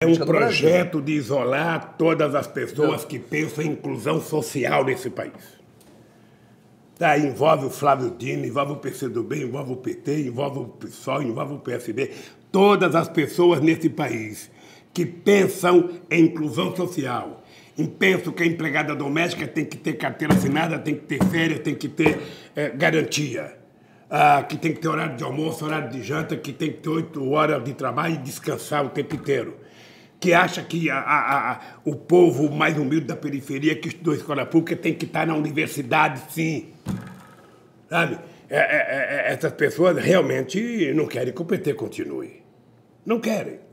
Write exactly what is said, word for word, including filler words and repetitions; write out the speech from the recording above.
É um projeto de isolar todas as pessoas que pensam em inclusão social nesse país. Tá, envolve o Flávio Dino, envolve o P C do B, envolve o P T, envolve o PSOL, envolve o P S D. Todas as pessoas nesse país que pensam em inclusão social, em pensam que a empregada doméstica tem que ter carteira assinada, tem que ter férias, tem que ter é, garantia, ah, que tem que ter horário de almoço, horário de janta, que tem que ter oito horas de trabalho e descansar o tempo inteiro. Que acha que a, a, a, o povo mais humilde da periferia que estudou escola pública tem que estar na universidade, sim. Sabe? É, é, é, essas pessoas realmente não querem que o P T continue. Não querem.